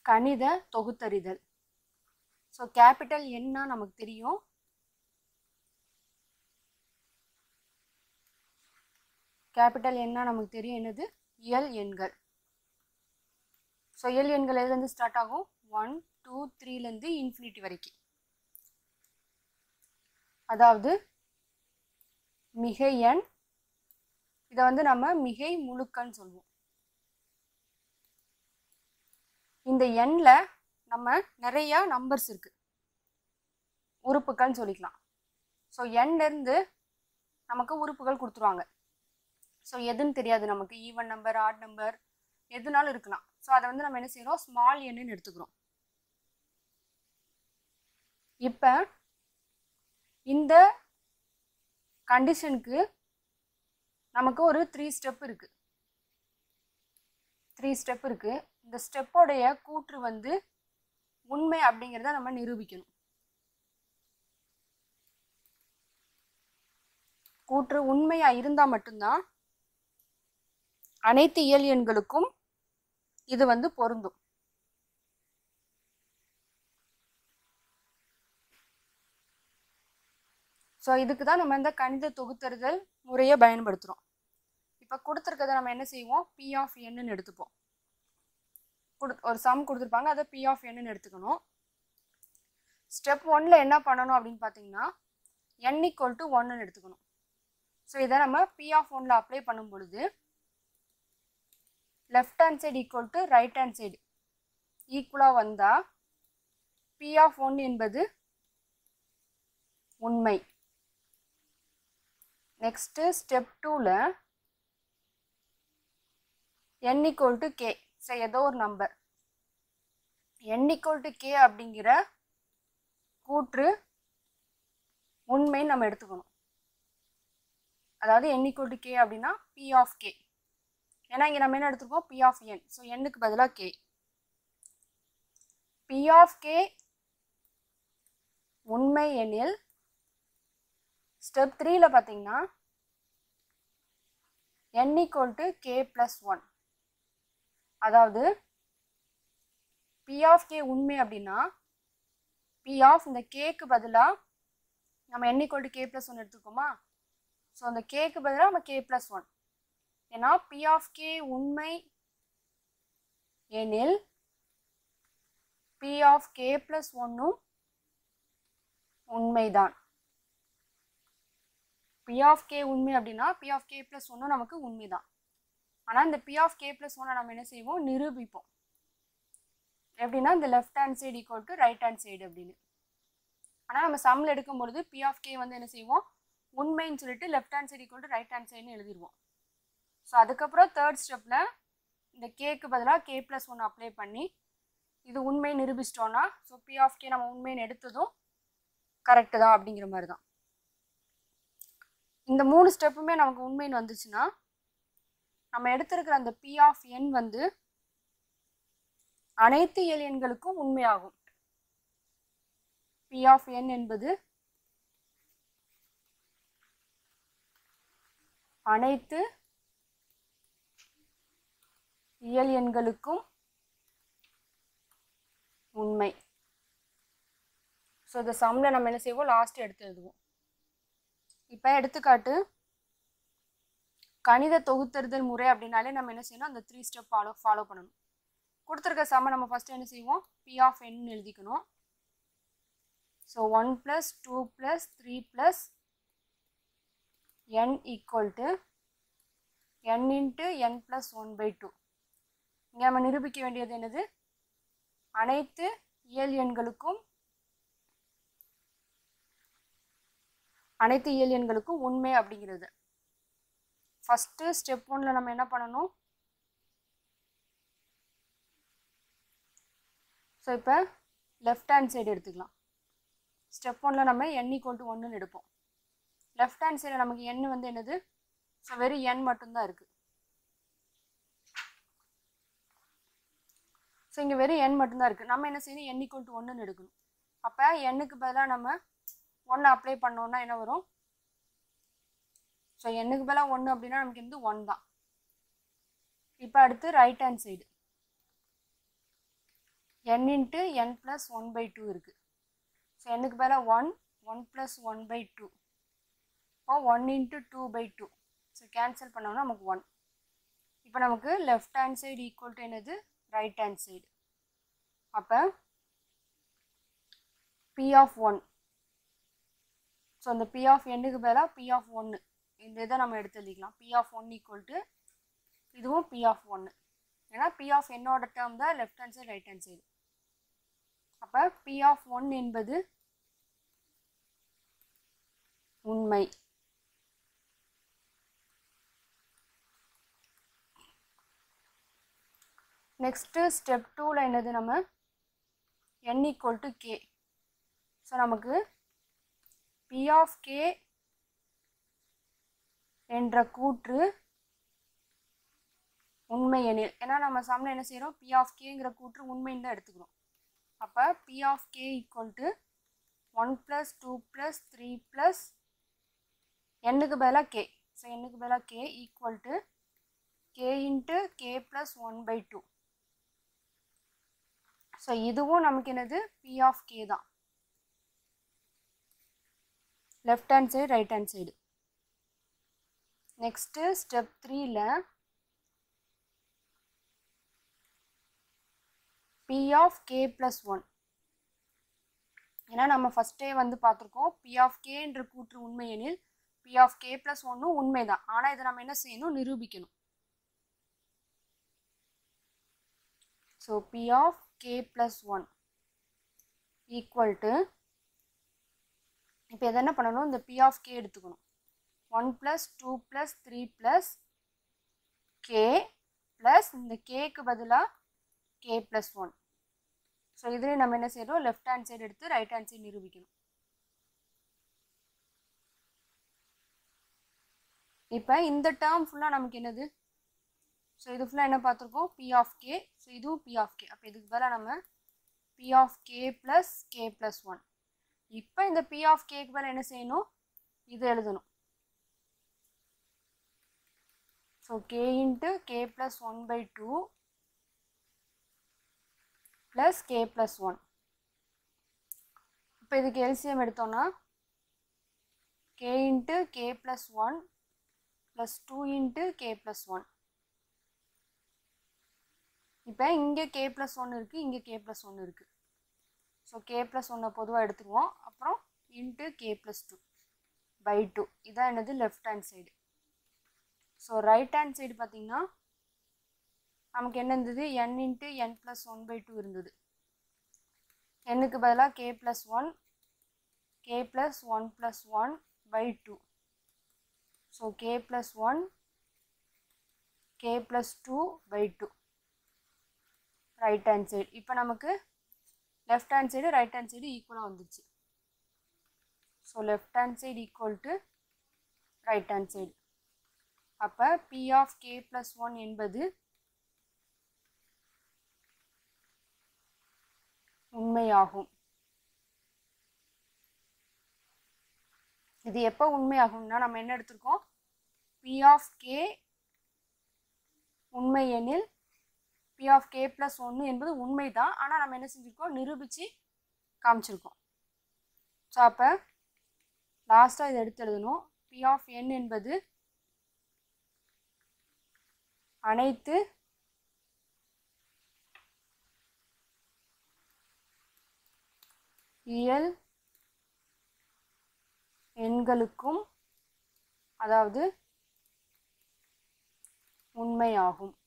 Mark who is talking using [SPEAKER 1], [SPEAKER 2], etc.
[SPEAKER 1] கணித தொகுத்தறிதல். So capital என்னா நமக்கு தெரியும். கேபிட்டல் என்னா நமக்கு தெரியும் என்னது? இயல் எண்கள். ஸோ இயல் எண்கள் எதுலேருந்து ஸ்டார்ட் ஆகும்? 1 2 3லேருந்து இன்ஃபினிட்டி வரைக்கும். அதாவது மிகை எண், இதை வந்து நம்ம மிகை முழுக்கன்னு சொல்லுவோம். இந்த எண்ணில் நம்ம நிறையா நம்பர்ஸ் இருக்கு, உறுப்புகள்னு சொல்லிக்கலாம். ஸோ எண்ணிலேருந்து நமக்கு உறுப்புகள் கொடுத்துருவாங்க. ஸோ எதுன்னு தெரியாது நமக்கு, ஈவன் நம்பர் ஆட் நம்பர் எதுனாலும் இருக்கலாம். ஸோ அதை வந்து நம்ம என்ன செய்யறோம்? ஸ்மால் எண்ணுன்னு எடுத்துக்கிறோம். இப்போ இந்த கண்டிஷனுக்கு நமக்கு ஒரு 3 ஸ்டெப் இருக்கு. 3 ஸ்டெப் இருக்கு. இந்த ஸ்டெப்போடைய கூற்று வந்து உண்மை அப்படிங்கிறத நம்ம நிரூபிக்கணும். கூற்று உண்மையா இருந்தா மட்டும்தான் அனைத்து இயல் எண்களுக்கும் இது வந்து பொருந்தும். ஸோ இதுக்கு தான் நம்ம இந்த கணித தொகுத்தறிதல் முறையை பயன்படுத்துகிறோம். இப்போ கொடுத்துருக்கதை நம்ம என்ன செய்வோம்? பி ஆஃப் என்னு எடுத்துப்போம். ஒரு சம் கொடுத்துருப்பாங்க, அதை பி ஆஃப் என்னு எடுத்துக்கணும். ஸ்டெப் 1ல் என்ன பண்ணணும் அப்படின்னு பார்த்தீங்கன்னா n = 1ன்னு எடுத்துக்கணும். ஸோ இதை நம்ம பி ஆஃப் 1ல் அப்ளை பண்ணும் பொழுது left hand side equal to right hand side ஈக்குவலாக வந்தால் பி ஆஃப் 1 என்பது உண்மை. நெக்ஸ்ட்டு ஸ்டெப் 2ல் n = k. ஸோ ஏதோ ஒரு நம்பர் n = k அப்படிங்கிற கூற்று உண்மைன்னு நம்ம எடுத்துக்கணும். அதாவது n = k அப்படின்னா p of k. ஏன்னா இங்கே நம்ம என்ன எடுத்துருக்கோம்? p of n. ஸோ n-க்கு பதிலாக k. p of k உண்மை எனில் ஸ்டெப் 3ல் பார்த்தீங்கன்னா n = k + 1. அதாவது p of k உண்மை அப்படின்னா p of இந்த k-க்கு பதிலாக நம்ம n = k + 1 எடுத்துக்கோமா? ஸோ அந்த k-க்கு பதிலாக நம்ம k + 1. ஏன்னா p of k உண்மை எனில் p of k + 1ம் உண்மைதான். p of k உண்மை அப்படின்னா p of k + 1ம் நமக்கு உண்மைதான். ஆனால் இந்த p of k + 1 நம்ம என்ன செய்வோம்? நிரூபிப்போம். எப்படின்னா இந்த left hand side equal to right hand side அப்படின்னு. ஆனால் நம்ம சம்மில் எடுக்கும் பொழுது p of k வந்து என்ன செய்வோம்? உண்மைன்னு சொல்லிட்டு left hand side equal to right hand சைடுன்னு எழுதிடுவோம். ஸோ அதுக்கப்புறம் தேர்ட் ஸ்டெப்பில் இந்த கேக்கு பதிலாக k + 1 அப்ளை பண்ணி இது உண்மை நிரூபிச்சிட்டோன்னா ஸோ p of k நம்ம உண்மைன்னு எடுத்ததும் கரெக்டு தான் அப்படிங்கிற மாதிரி தான். இந்த 3 ஸ்டெப்புமே நமக்கு உண்மைன்னு வந்துச்சுன்னா நம்ம எடுத்திருக்கிற அந்த p of n வந்து அனைத்து இயல் எண்களுக்கும் உண்மையாகும். p of n என்பது அனைத்து இயல் எண்களுக்கும் உண்மை. ஸோ இந்த சம்மில் நம்ம என்ன செய்வோம்? லாஸ்ட் எடுத்து எழுதுவோம். இப்போ எடுத்துக்காட்டு கணித தொகுத்தறிதல் முறை அப்படின்னாலே நம்ம என்ன செய்யணும்? அந்த 3 ஸ்டெப் ஃபாலோ பண்ணணும். கொடுத்துருக்க சம்மை நம்ம ஃபஸ்ட்டு என்ன செய்வோம்? p of n எழுதிக்கணும். So 1 + 2 + 3 + n = n × n + 1/2. இங்கே நம்ம நிரூபிக்க வேண்டியது என்னது? அனைத்து இயல் எண்களுக்கும் உண்மை அப்படிங்கிறது. ஃபஸ்ட்டு ஸ்டெப் 1ல் நம்ம என்ன பண்ணணும்? ஸோ இப்போ லெஃப்ட் ஹேண்ட் சைடு எடுத்துக்கலாம். ஸ்டெப் 1ல் நம்ம n = 1ன்னு எடுப்போம். லெஃப்ட் ஹேண்ட் சைடில் நமக்கு n வந்து என்னது? ஸோ வெறும் n மட்டும்தான் இருக்குது. ஸோ இங்கே வெறும் n மட்டும்தான் இருக்குது. நம்ம என்ன செய்யணும்? n = 1ன்னு எடுக்கணும். அப்போ n-க்கு பதிலாக நம்ம 1 அப்ளை பண்ணோன்னா என்ன வரும்? ஸோ n-க்கு பதிலாக 1 அப்படின்னா நமக்கு வந்து 1 தான். இப்போ அடுத்து right hand side n into n plus 1 by 2 இருக்குது. ஸோ என்னுக்கு பதிலா 1 1 plus 1 by 2 இப்போ 1 into 2 by 2. ஸோ கேன்சல் பண்ணோம்னா நமக்கு 1. இப்போ நமக்கு left hand side equal to என்னது ரைட் ஹேண்ட் சைடு. அப்போ p of 1. ஸோ அந்த p of nக்கு பதிலாக p of 1 இந்த இதை நம்ம எடுத்து எழுதிக்கலாம். p of 1 ஈக்குவல் டு இதுவும் p of 1. ஏன்னா p of n-ஓட டேர்ம் தான் left hand side right hand side. அப்போ p of 1 என்பது உண்மை. நெக்ஸ்ட்டு ஸ்டெப் 2ல என்னது நம்ம n equal to k. So நமக்கு p of k என்ற கூற்று உண்மை எனில், ஏன்னா நம்ம சம்மில் என்ன செய்கிறோம் p of kங்கிற கூற்று உண்மைன்னு தான் எடுத்துக்கிறோம். அப்போ p of k equal to 1 plus 2 plus 3 plus n-க்கு பதிலாக k. ஸோ n-க்கு பதிலாக k equal to k into k plus 1 by 2. So இதுவும் நமக்கு என்னது p of k தான், left hand side right hand side. Next step 3ல p of k plus 1. ஏன்னா நம்ம ஃபஸ்ட்டே வந்து பார்த்துருக்கோம் p of k என்ற கூற்று உண்மை எனில் p of k plus 1 உண்மைதான். ஆனால் இதை நம்ம என்ன செய்யணும் நிரூபிக்கணும். So p of k plus 1 equal to இப்போ எதை என்ன பண்ணணும் இந்த p of k எடுத்துக்கணும். 1 plus 2 plus 3 plus k plus இந்த kக்கு பதிலாக k plus 1. ஸோ இதுலேயும் நம்ம என்ன செய்யறோம் லெஃப்ட் ஹேண்ட் சைடு எடுத்து ரைட் ஹேண்ட் சைடு நிரூபிக்கணும். இப்போ இந்த டேர்ம் ஃபுல்லாக நமக்கு என்னது, ஸோ இது ஃபுல்லாக என்ன பார்த்துருக்கோம் p of k. ஸோ இதுவும் p of k. அப்போ இதுக்கு பதிலாக நம்ம p of k plus k plus 1. இப்போ இந்த p of kக்கு பதிலாக என்ன செய்யணும் இது எழுதணும். So k into k plus 1 by 2 plus k plus 1. இப்போ இதுக்கு LCM எடுத்தோம்னா k into k plus 1 plus 2 into k plus 1. இப்போ இங்கே k plus 1 இருக்குது, இங்கே k plus 1 இருக்குது. ஸோ k plus 1 பொதுவாக எடுத்துருவோம். அப்புறம் into k plus 2 by 2. இதான் என்னது left hand side. So right hand side பார்த்தீங்கன்னா நமக்கு என்ன இருந்தது n into n plus 1 by 2 இருந்தது. n-க்கு பதிலாக k plus 1 k plus 1 plus 1 by 2. So k plus 1 k plus 2 by 2 right hand side. இப்போ நமக்கு left hand side right hand side ஈக்குவலாக வந்துச்சு. So left hand side equal to right hand side. அப்போ p of k plus 1 என்பது உண்மையாகும். இது எப்போ உண்மையாகும்னா நம்ம என்ன எடுத்திருக்கோம் p of k உண்மை எனில் p of k plus 1 என்பது உண்மைதான். ஆனால் நம்ம என்ன செஞ்சுருக்கோம் நிரூபித்து காமிச்சிருக்கோம். ஸோ அப்போ லாஸ்ட்டாக இதை எடுத்து எழுதணும். p of n என்பது அனைத்து இயல் எண்களுக்கும் அதாவது உண்மையாகும்.